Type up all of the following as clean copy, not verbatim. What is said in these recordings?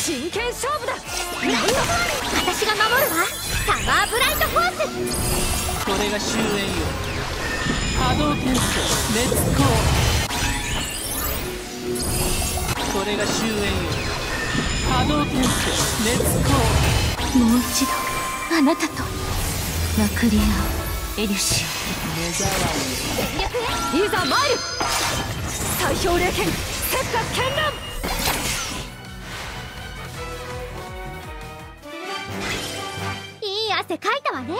真剣勝負だ。 私が守るわ。サマーブライトフォース。 これが終焉よ。波動転生熱光。これが終焉よ。波動転生熱光。 もう一度あなたとマクリアエリュシ目障りよ。 いざ参る。最強霊剣石火絢爛。 いい汗かいたわね。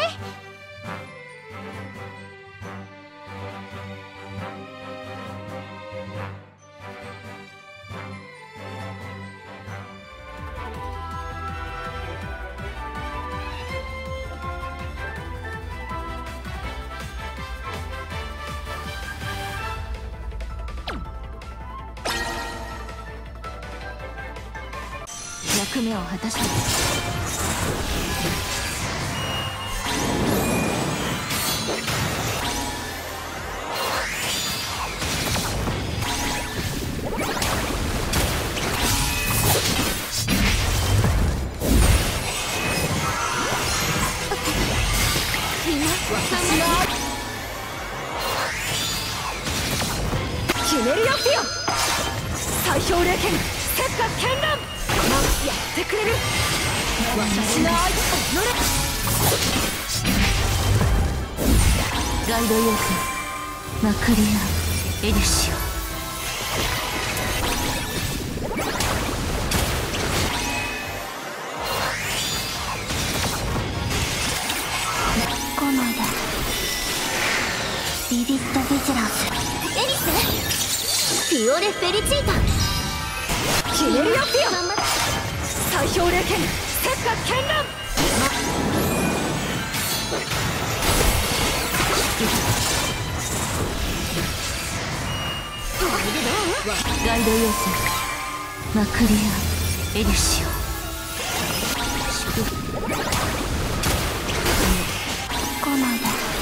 役目を果たした。 ひねりよピオ。最強霊剣石火絢爛。やってくれる。私の愛と己。 ガイド要塞マクリアエリュシオ。来ないで。ビビット・ビジランス。エリスフィオレ・フェリチータ。 ひねりよピオ。最強霊剣石火絢爛。 ガイド要塞マクリアエリュシオ。来ないで。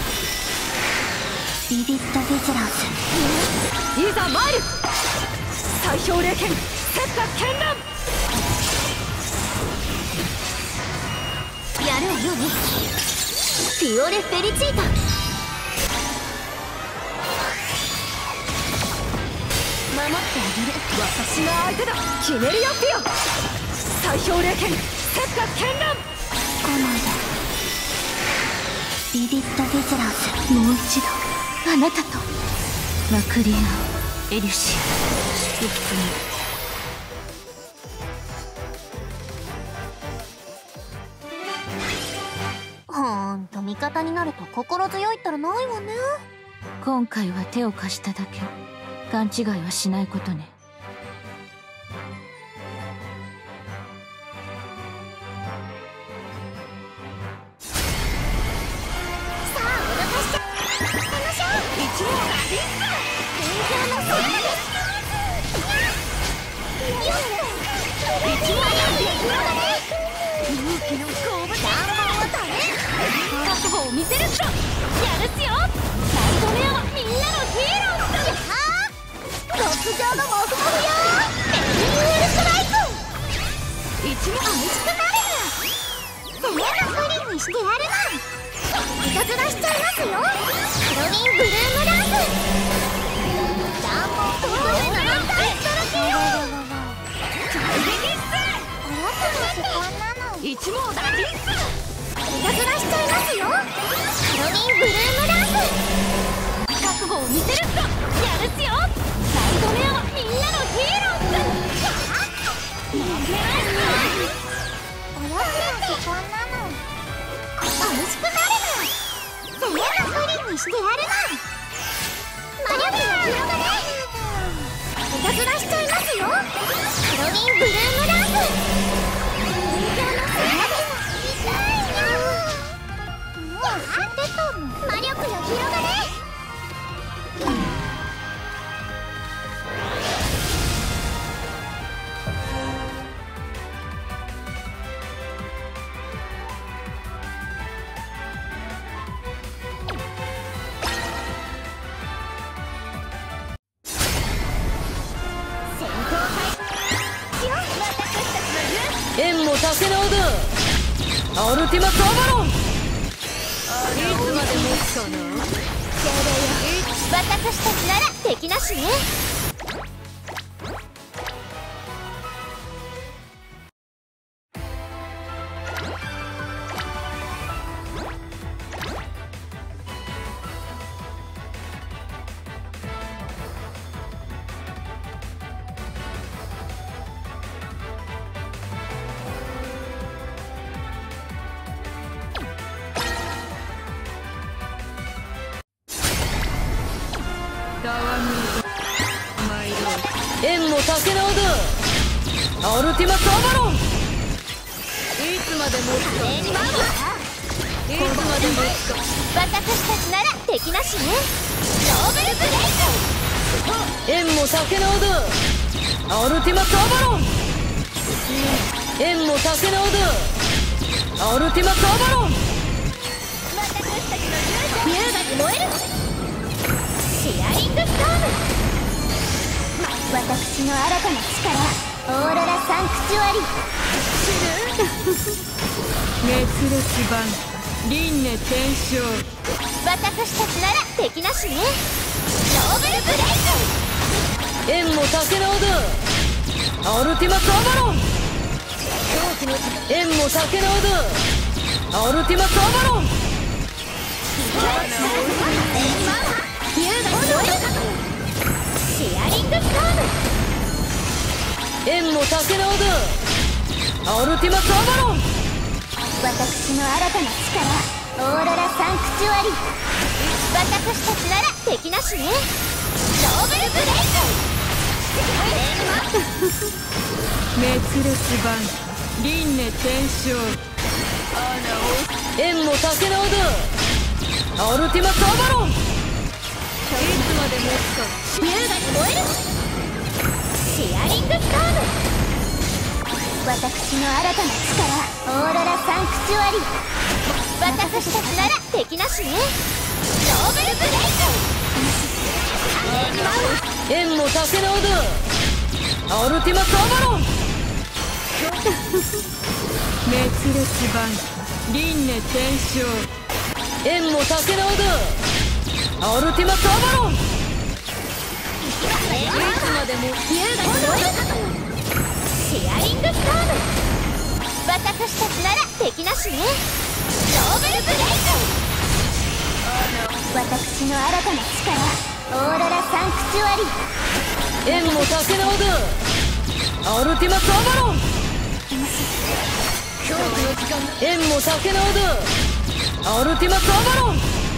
ビビット・ビジランス。 いざ参る。最強霊剣石火絢爛。 やるわよね。フィオレ・フェリチータ。守ってあげる。 私が相手だ。ひねりよピオ。最強霊剣石火絢爛。 来ないで。ビビット・ビジランス。もう一度あなたとマクリアエリュシオ。祝福に。ほんと味方になると心強いったらないわね。今回は手を貸しただけ。勘違いはしないことね。さあおなかしちゃいましょう。一応がリス勉強の成果です。一応が勇気の好物。願望を食べ覚悟を見せるっと。やるっすよ。ナイトメアはみんなのヒーローだ。やはー極上のモフモフよ。メリーウェルストライク。一番美味しくなる。そんなプリンにしてやるな。いたずらしちゃいますよ。ハロウィンブルームダンス。ダンボールの中いただけよ。大激っす。おやつの時間なの。 一網打尽っす。 いたずらしちゃいますよ。ハロウィンブルームダンス。覚悟を見せるっと。やるっすよ。ナイトメアはみんなのヒーローっす。負けないっす。おやつの時間なの。美味しくなるな。そんなプリンにしてやるな。魔力が広がれ。いたずらしちゃいますよ。ハロウィンブルームダンス。勉強の成果です。痛いよ。もう知ってたの。魔力が広がれ。戦闘開始よ。私たちの勇気竹の腕アルティマトアバロン。いつまで持つかな。 私たちなら敵なしね。 縁も竹の腕アルティマトアバロン。いつまで持つか。いつまで持つか。 私たちなら敵なしね。ノーベルブレイ縁も竹の腕アルティマトアバロン。縁も竹の腕アルティマトアバロン。 私たちの優雅に燃えるシアリングストーム。私の新たな力オーロラサンクチュアリ熱烈版輪廻転生。 私たちなら敵なしね。ノーベルブレイ縁も竹の腕アルティマトアバロン。縁も竹の腕アルティマトアバロン。 優雅に燃えるシアリングストーム。 縁も竹の腕アルティマトアバロン。 私の新たな力オーロラサンクチュアリ私たちなら敵なしね。ノーベルブレイ熱烈版輪廻転生。縁も竹の腕アルティマトアバロン。いつまで持つか。 優雅に燃えるシアリングストーム。私の新たな力オーロラサンクチュアリ私たちなら敵なしね。ノーベルブレイ縁も竹の腕アルティマトアバロン。熱烈版輪廻転生。縁も竹の腕アルティマトアバロン。いつまでも優雅に燃えるシアリングストーム。私たちなら敵なしね。ノーベルブレイ私の新たな力オーロラサンクチュアリ縁も竹の腕アルティマトアバロン。縁も竹の腕アルティマトアバロン。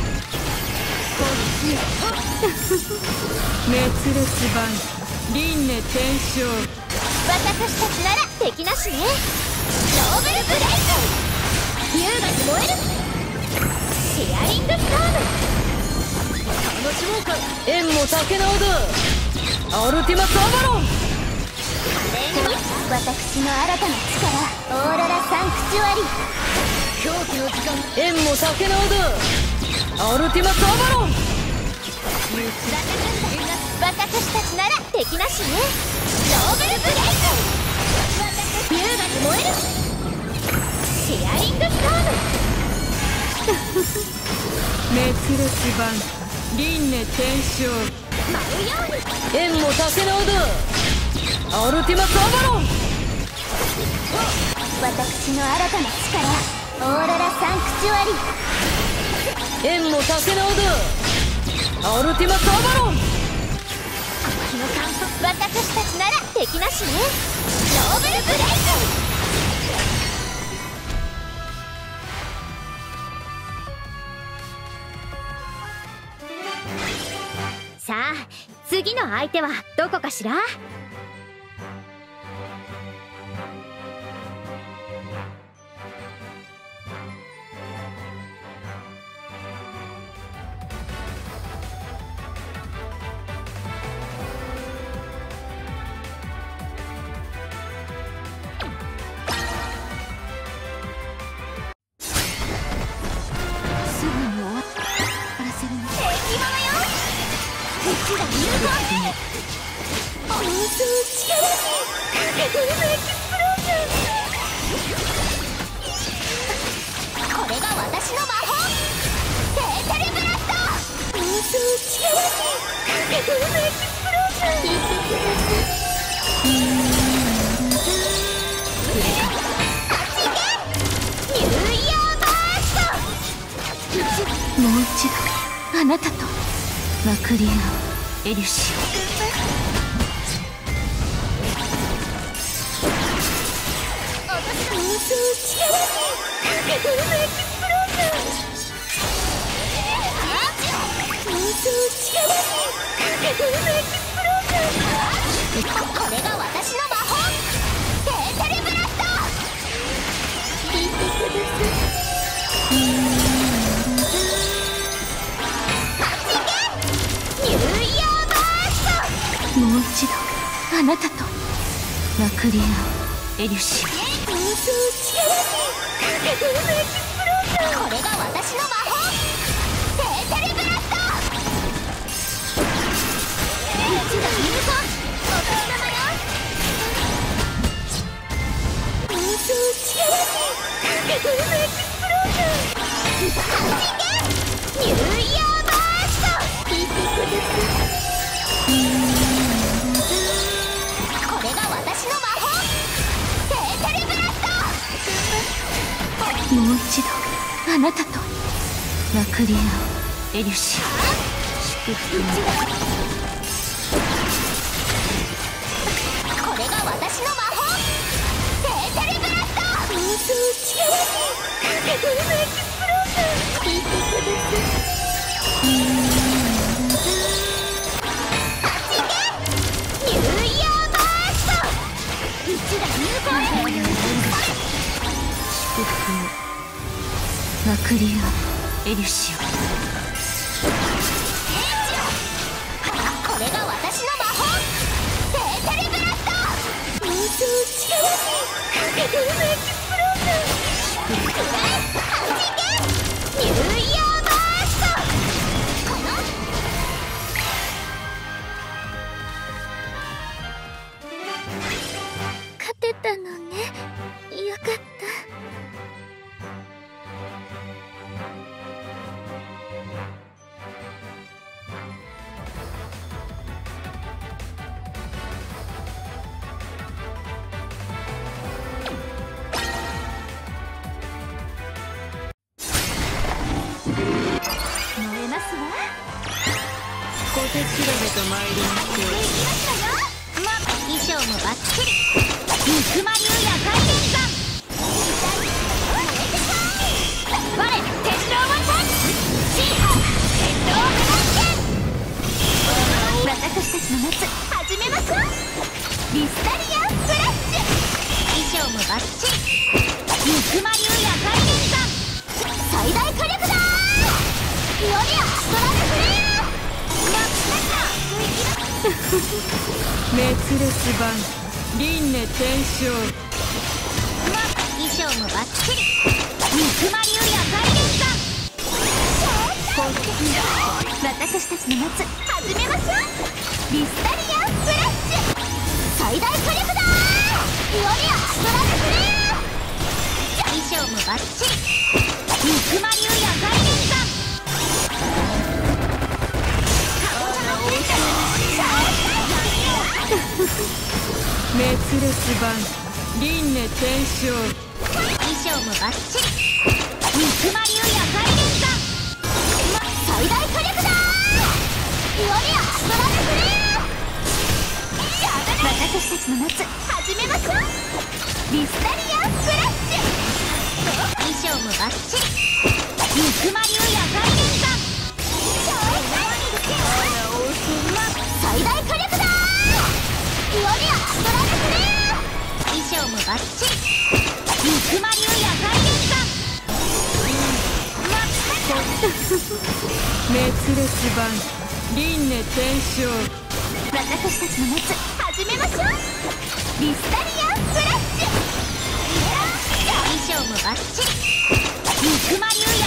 熱烈版輪廻転生。 私たちなら敵なしね。ノーベルブレイ優雅に燃えるシアリングストーム。 楽しもうか。縁も竹の腕アルティマトアバロン。 私の新たな力オーロラサンクチュアリ狂気の時間。縁も竹の腕アルティマトアバロン。 私たちなら敵なしね。ノーベルブレイ優雅に燃えるシアリングストーム。 熱烈版輪廻転生。縁も竹の腕アルティマトアバロン。 私の新たな力オーロラサンクチュアリ縁も竹の腕アルティマトアバロン。 私たちなら敵なしね。ノーベルブレイさあ次の相手はどこかしら。 もう一度あなたとマクリア・エリュシオ。これが私の魔法テーテレブラスト。聞いてください。ニューイヤーバースト。もう一度あなたとマクリア・エリュシオ。これが私の魔法テーテレブラスト。一度入魂お年玉よ。ニューイヤーバースト。聞いてください。これが私の魔法テーテレブラスト。もう一度あなたとマクリア・エリュシオ。祝福これが私の魔法テーテレブラスト。聞いてください。ニューイヤーバースト。一打入魂。祝福マクリア・エリュシオ。これが私の魔法テーテレブラスト。ニューイヤーバースト。勝てたのね。よかった。 小手調べと参りましょう。 衣装もバッチリ。肉魔竜や海連山。我天狼ワンタンシーハ天狼ブラッケン。私たちの夏始めましょう。リスタリアンフラッシュ。衣装もバッチリ。肉魔竜や海連山。最大火力だー。よりゃストラルフレア。 滅裂版輪廻転生。 衣装もバッチリ。肉魔竜や海連山。私たちの夏始めましょう。リスタリアンフラッシュ。最大火力だー。よりゃストラルフレア。衣装もバッチリ。肉魔竜や海連山。 滅裂版輪廻転生。 衣装もバッチリ。肉魔竜や海連山。最大火力だー。よりゃストラルフレア。私たちの夏始めましょう。リスタリアンフラッシュ。衣装もバッチリ。肉魔竜や海連山。最大火力だー。よりゃストラルフレア。衣装もバッチリ。肉魔竜や海連山。 滅裂版輪廻転生。 私たちの夏始めましょう。リスタリアンフラッシュ。衣装もバッチリ。肉魔竜や